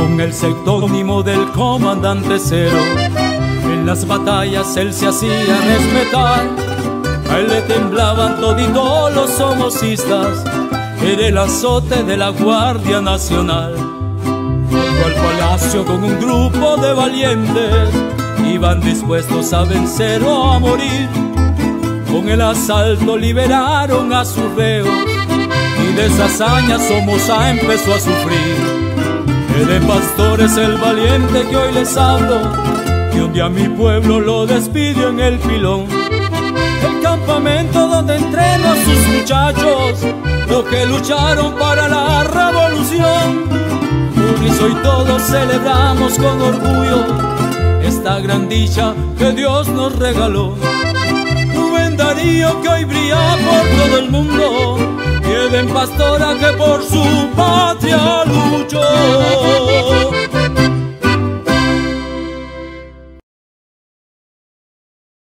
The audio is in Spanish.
con el seudónimo del comandante Cero. En las batallas él se hacía respetar, a él le temblaban toditos los somocistas. Era el azote de la Guardia Nacional. Llegó al palacio con un grupo de valientes, iban dispuestos a vencer o a morir. Con el asalto liberaron a sus reos, y de esa hazaña Somoza empezó a sufrir. El pastor es el valiente que hoy les hablo, que un día mi pueblo lo despidió en el pilón. El campamento donde entreno a sus muchachos, los que lucharon para la revolución. Por hoy todos celebramos con orgullo esta gran dicha que Dios nos regaló. Rubén Darío, que hoy brilla por todo el mundo, y Pastora, que por su patria luchó.